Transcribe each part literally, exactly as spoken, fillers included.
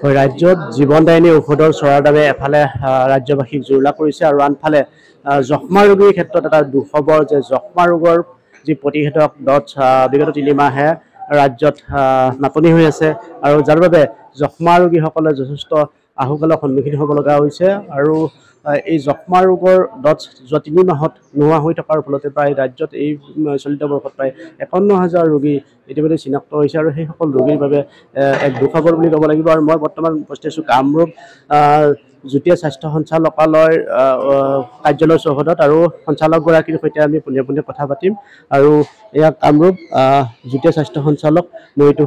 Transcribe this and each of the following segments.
হয়, ৰাজ্যত জীৱনদায়িনী ঔষধৰ চৰাৰ দামে এফালে ৰাজ্যবাসীক জুৰুলা কৰিছে আৰু আনফালে যক্ষ্মা ৰোগীৰ ক্ষেত্ৰত এটা দুখবৰ যে যক্ষ্মা ৰোগৰ যি প্ৰতিষেধক ডজ বিগত তিনিমাহে ৰাজ্যত নাটনি হৈ আছে আৰু যাৰ বাবে যক্ষ্মা ৰোগীসকলে যথেষ্ট আহুকালৰ সন্মুখীন হ'ব লগা হৈছে আৰু এই যক্ষ্মা ৰোগৰ ডজ যোৱা তিনি মাহত নোহোৱা হৈ থকাৰ ফলতে প্ৰায় ৰাজ্যত এই চলিত বৰ্ষত প্ৰায় একাৱন্ন হাজাৰ ৰোগী ইতিমধ্যে চিনাক্ত হৈছে আৰু সেইসকল ৰোগীৰ বাবে এক দুখবৰ বুলি ক'ব লাগিব। আৰু মই বৰ্তমান উপস্থিত আছোঁ কামৰূপ যুটীয়া স্বাস্থ্য সঞ্চালকালয়ৰ কাৰ্যালয় চৌহদত আৰু সঞ্চালকগৰাকীৰ সৈতে আমি পোনে পোনে কথা পাতিম আৰু এয়া কামৰূপ যুটীয়া স্বাস্থ্য সঞ্চালক মহিতোষ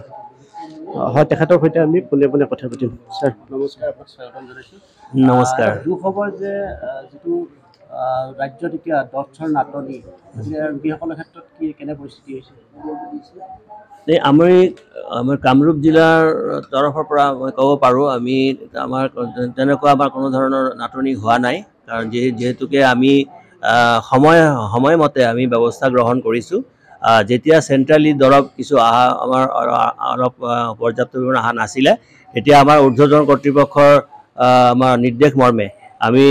হয়, তেখেতৰ সৈতে আমি পোনে পোনে কথা পাতিম। ছাৰ নমস্কাৰ, আপোনাক স্বাগতম জনাইছোঁ। নমস্কাৰ। দুখবৰ যে যিটো ৰাজ্যত এতিয়া ডজৰ নাটনি, ৰোগীসকলৰ ক্ষেত্ৰত কি কেনে পৰিস্থিতি হৈছে? এই আমি আমাৰ কামৰূপ জিলাৰ তৰফৰ পৰা মই ক'ব পাৰোঁ আমি আমাৰ তেনেকুৱা আমাৰ কোনো ধৰণৰ নাটনি হোৱা নাই, কাৰণ যিহেতুকে আমি সময় সময়মতে আমি ব্যৱস্থা গ্ৰহণ কৰিছোঁ। যেতিয়া চেণ্ট্ৰেলি দৰৱ কিছু অহা আমাৰ অলপ পৰ্যাপ্ত পৰিমাণে অহা নাছিলে, এতিয়া আমাৰ ঊৰ্ধ্বতন কৰ্তৃপক্ষৰ আমাৰ নিৰ্দেশ মৰ্মে আমি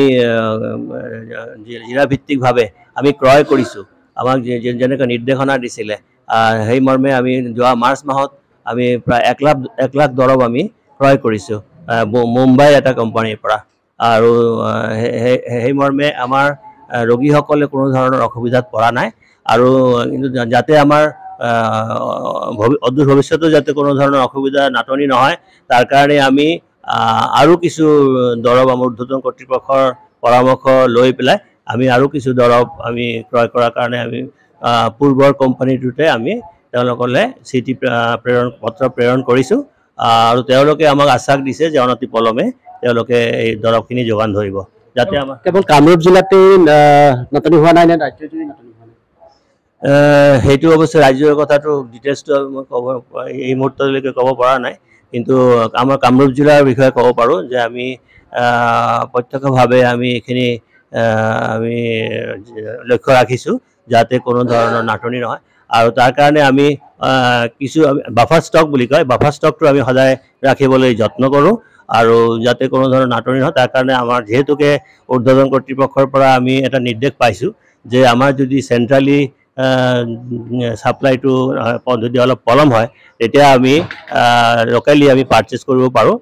জিলাভিত্তিকভাৱে আমি ক্ৰয় কৰিছোঁ। আমাক যেনেকৈ নিৰ্দেশনা দিছিলে সেই মৰ্মে আমি যোৱা মাৰ্চ মাহত আমি প্ৰায় এক লাখ এক লাখ দৰৱ আমি ক্ৰয় কৰিছোঁ মুম্বাই এটা কোম্পানীৰ পৰা, আৰু সেই মৰ্মে আমাৰ ৰোগীসকলে কোনো ধৰণৰ অসুবিধাত পৰা নাই। আৰু কিন্তু যাতে আমাৰ অদূৰ ভৱিষ্যতেও যাতে কোনো ধৰণৰ অসুবিধা নাটনি নহয়, তাৰ কাৰণে আমি আৰু কিছু দৰৱ আমাৰ ঊৰ্ধ্বতন কৰ্তৃপক্ষৰ পৰামৰ্শ লৈ পেলাই আমি আৰু কিছু দৰৱ আমি ক্ৰয় কৰাৰ কাৰণে আমি পূৰ্বৰ কোম্পানীটোতে আমি তেওঁলোকলৈ চিঠি প্ৰেৰণ পত্ৰ প্ৰেৰণ কৰিছোঁ আৰু তেওঁলোকে আমাক আশ্বাস দিছে যে অনতি পলমে তেওঁলোকে এই দৰৱখিনি যোগান ধৰিব, যাতে আমাৰ কেৱল কামৰূপ জিলাতেই নাটনি হোৱা নাই নে ৰাজ্যজুৰি নাটনি হোৱা নাই? সেইটো অৱশ্যে ৰাজ্যৰ কথাটো ডিটেইলছটো মই ক'ব এই মুহূৰ্তলৈকে ক'ব পৰা নাই, কিন্তু আমাৰ কামৰূপ জিলাৰ বিষয়ে ক'ব পাৰোঁ যে আমি প্ৰত্যক্ষভাৱে আমি এইখিনি আমি লক্ষ্য ৰাখিছোঁ যাতে কোনো ধৰণৰ নাটনি নহয়। আৰু তাৰ কাৰণে আমি কিছু বাফাৰ ষ্টক বুলি কয়, বাফাৰ ষ্টকটো আমি সদায় ৰাখিবলৈ যত্ন কৰোঁ আৰু যাতে কোনো ধৰণৰ নাটনি নহয় তাৰ কাৰণে আমাৰ যিহেতুকে ঊৰ্ধ্বতন কৰ্তৃপক্ষৰ পৰা আমি এটা নিৰ্দেশ পাইছোঁ যে আমাৰ যদি চেণ্ট্ৰেলি ছাপ্লাইটো যদি অলপ পলম হয় তেতিয়া আমি লোকেলি আমি পাৰ্চেছ কৰিব পাৰোঁ।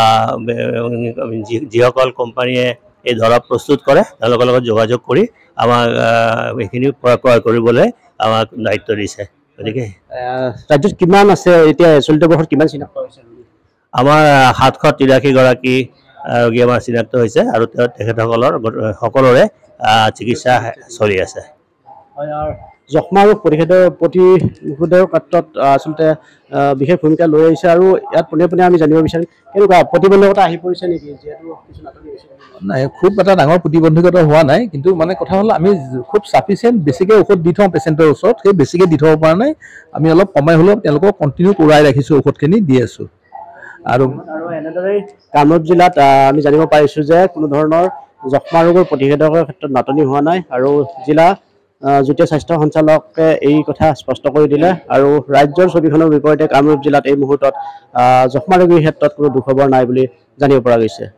যিসকল কোম্পানীয়ে এই দৰৱ প্ৰস্তুত কৰে তেওঁলোকৰ লগত যোগাযোগ কৰি আমাক এইখিনি ক্ৰয় কৰিবলৈ আমাক দায়িত্ব দিছে। গতিকে ৰাজ্যত কিমান আছে এতিয়া চলিত বৰ্ষত কিমান চিনাক্ত হৈছে? আমাৰ সাতশ তিৰাশীগৰাকী ৰোগী আমাৰ চিনাক্ত হৈছে আৰু তেখেতসকলৰ সকলোৰে চিকিৎসা চলি আছে। যক্ষ্মা ৰোগ প্ৰতিষেধৰ প্ৰতিষেধৰ ক্ষেত্ৰত আচলতে বিশেষ ভূমিকা লৈ আহিছে আৰু ইয়াত পোনে পোনে আমি জানিব বিচাৰিম কেনেকুৱা প্ৰতিবন্ধকতা আহি পৰিছে নেকি? যিহেতু কিছু নাটনি হৈছে। নাই, খুব এটা ডাঙৰ প্ৰতিবন্ধকতা হোৱা নাই, কিন্তু মানে কথা হ'ল আমি খুব চাফিচিয়েণ্ট বেছিকৈ ঔষধ দি থওঁ পেচেণ্টৰ ওচৰত, সেই বেছিকৈ দি থ'ব পৰা নাই। আমি অলপ সময় হ'লেও তেওঁলোকক কণ্টিনিউ কৰাই ৰাখিছোঁ, ঔষধখিনি দি আছোঁ। আৰু আৰু এনেদৰেই কামৰূপ জিলাত আমি জানিব পাৰিছোঁ যে কোনো ধৰণৰ যক্ষ্মা ৰোগৰ প্ৰতিষেধকৰ ক্ষেত্ৰত নাটনি হোৱা নাই আৰু জিলা যুটীয়া স্বাস্থ্য সঞ্চালকে এই কথা স্পষ্ট কৰি দিলে আৰু ৰাজ্যৰ ছবিখনৰ বিপৰীতে কামৰূপ জিলাত এই মুহূৰ্তত যক্ষ্মা ৰোগীৰ ক্ষেত্ৰত কোনো দুখবৰ নাই বুলি জানিব পৰা গৈছে।